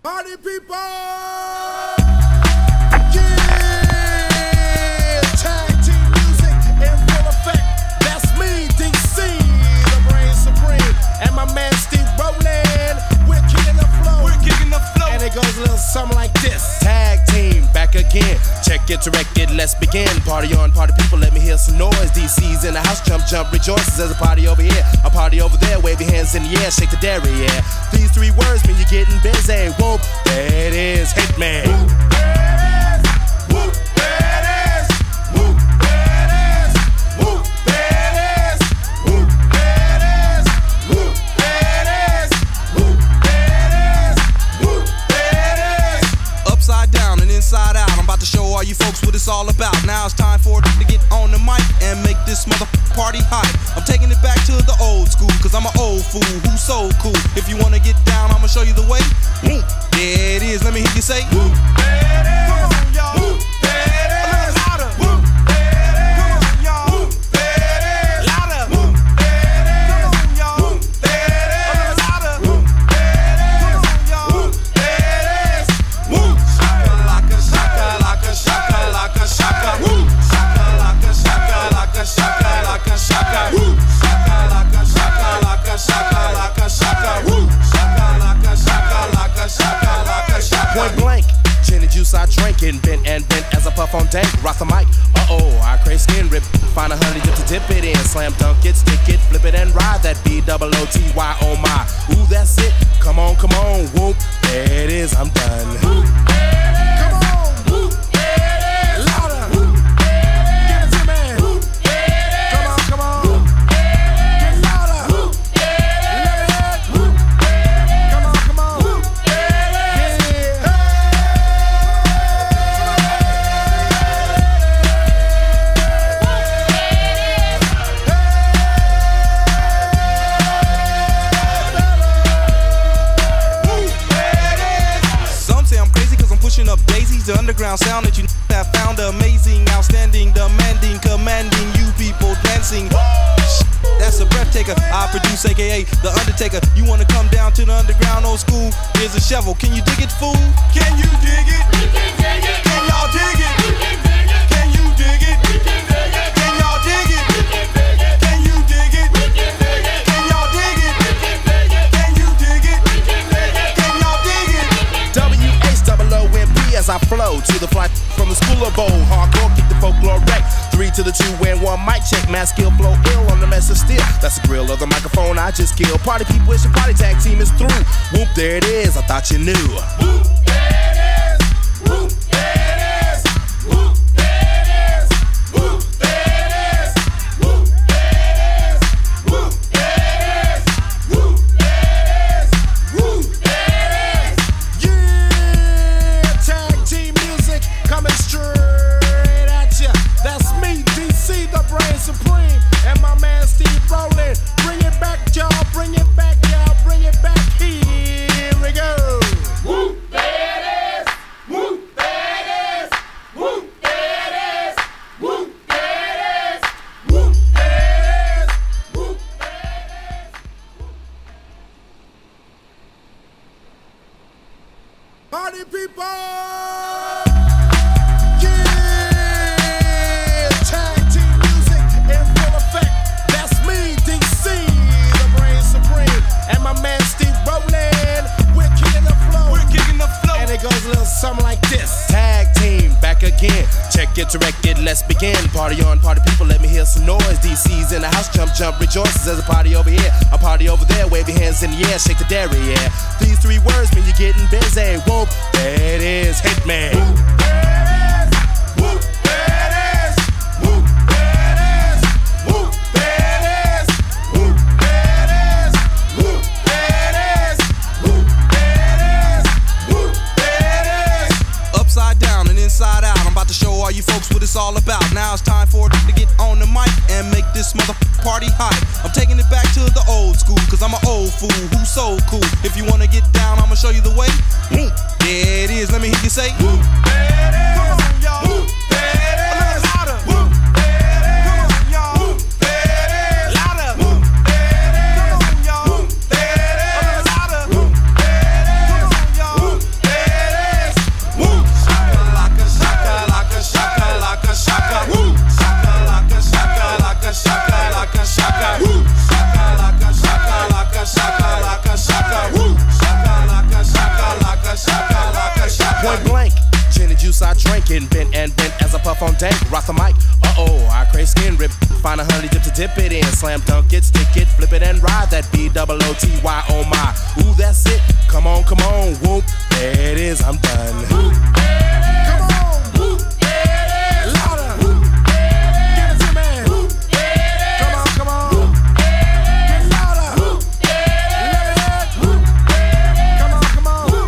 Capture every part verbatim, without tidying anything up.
Party people! Goes a little something like this. Tag team back again. Check it, directed, let's begin. Party on, party people, let me hear some noise. D C's in the house, jump, jump, rejoices. There's a party over here, a party over there. Wave your hands in the air, shake the dairy, yeah. These three words mean you're getting busy. Whoop, there it is, Hitman. Whoop, there it is. Whoop, there it is. Whoop, there it is. Whoop, there it is. Whoop, there it is. Whoop, there it is. Whoop, there it is. Whoop. Upside down and inside out, I'm about to show all you folks what it's all about. Now it's time for it to get on the mic and make this mother party hot. I'm taking it back to the old school, cause I'm an old fool who's so cool. If you wanna get down, I'ma show you the way. Woo, there it is, let me hear you say woo, there it is. Come on, y'all. Woo, there it is. A little louder. Woo, there it is. Come on, y'all. Woo, there it is. Louder. Woo, there it is. Come on, y'all. Woo, there it is. A little louder. Woo, there it is. Come on, y'all. Woo, there it is. Woo. Shaka, shaka, shaka, shaka. Woo. Shaka, shaka, shaka, shaka, shaka. Woo. Shaka, shaka, shaka, shaka. Woo. Shaka, shaka, shaka, shaka. Point blank, gin and juice I drink and bent and bent as I puff on dank. Rock the mic, uh-oh, I crave skin rip. Find a honey dip to dip it in. Slam dunk it, stick it, flip it and ride that B O O T Y, oh my. Ooh, that's it, come on, come on, whoop. There it is, I'm done. Whoop, there it is. Come on, whoop, there it is. Louder, whoop, there it is. Give it to me, whoop, there it is. Come on, come on, whoop, there it is. Get louder, whoop, there it is. Whoop, there it is. Come on, come on, whoop, there it is. Yeah. Some say I'm crazy cause I'm pushing up daisies. The underground sound that you have found amazing, outstanding, demanding, commanding you people dancing. That's a breath taker. I produce, aka The Undertaker. You wanna come down to the underground old school? Here's a shovel. Can you dig it, fool? Can you dig it? We can dig it. Can y'all dig it? We can dig it. Can you dig it? We can dig it. Can y'all dig it? We can dig it. Can you dig it? We can dig it. Can y'all dig it? We can dig it. Can you dig it? We can dig it. Can y'all dig it? W H O O M P as I flow to the fly from the school of bowl. Hardcore, kick the folklore wreck. Three to the two and one mic check. Mass skill flow ill on the mess of steel. That's the grill of the microphone I just killed. Party people, it's your party tag team is through. Whoop, there it is, I thought you knew. Whoop, there it is. Whoop, there it is. Whoop, there it is. Whoop, there it is. Whoop, there it is. Whoop, there it is. Whoop, there it is. Whoop, there it is. Yeah, tag team music coming straight at ya. That's me, D C, the brain supreme, and my man Steve Rowland. Bring it back, y'all, bring it back, y'all, bring it back. Here we go. Whoop, there it is. Whoop, there it is. Whoop, there it is. Whoop, there it is. Whoop, there it is. Whoop, there it is. Party people! Goes a little something like this. Tag team back again. Check it, directed, let's begin. Party on, party people, let me hear some noise. D C's in the house, jump, jump, rejoices. There's a party over here, a party over there. Wave your hands in the air, shake the dairy, yeah. These three words mean you're getting busy. Whoop, there it is, Hitman. Whoop, there it is. Whoop, there it is. Whoop, there it is. Whoop, there it is. Whoop, there it is. Whoop, there it is. Whoop, there it is. Whoop. Upside down and inside out, I'm about to show all you folks what it's all about. Now it's time for it to get on the mic and make this mother party hot. I'm taking it back to the old school, cause I'm an old fool who's so cool. If you wanna get down, I'ma show you the way. Woo, there it is, let me hear you say woo, there it is. Come on, y'all. Woo, there it is. A little louder. Woo, there it is. Come on, y'all. Woo, there it is. Louder. Woo, there it is. Come on, y'all. Woo, there it is. A little louder. Woo, there it is. Come on, y'all. Woo, Getting bent and bent as I puff on dank. Rock the mic. Uh oh, I crave skin rip. Find a honey dip to dip it in. Slam dunk it, stick it, flip it and ride that B O O T Y. Oh my. Ooh, that's it. Come on, come on. Whoop. There it is. I'm done. Whoop. Come on. Whoop. Louder. Whoop. Give it to me. Whoop. Come on, come on. Whoop. Get louder. Whoop. Let it hit. Whoop. Come on, come on. Whoop.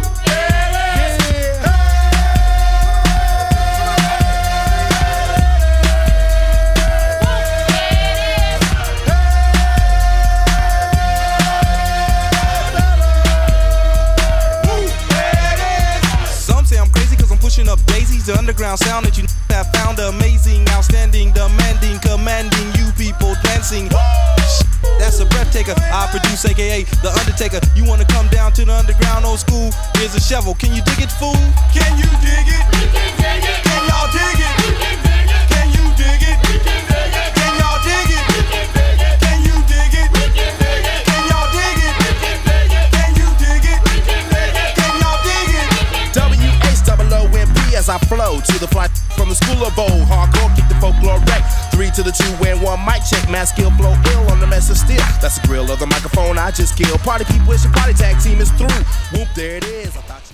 Pushing up daisies, the underground sound that you have found amazing, outstanding, demanding, commanding you people dancing. That's a breath taker. I produce, aka The Undertaker. You wanna come down to the underground old school? Here's a shovel. Can you dig it, fool? Can you dig it? We can dig it. Can y'all dig it? We can dig it. Can you dig it? We can dig it. Can y'all dig it? We can dig it. Can you dig it? We can dig it. Can y'all dig it? We can dig it. Can you dig it? We can dig it. Can y'all dig it? W H O O M P as I flow to the fly from the school of bowl. Hardcore, kick the folklore wreck. Three to the two and one mic check. Mass skill, flow ill on the mess of steel. That's the grill of the microphone I just killed. Party people, it's your party tag team is through. Whoop, there it is. I thought you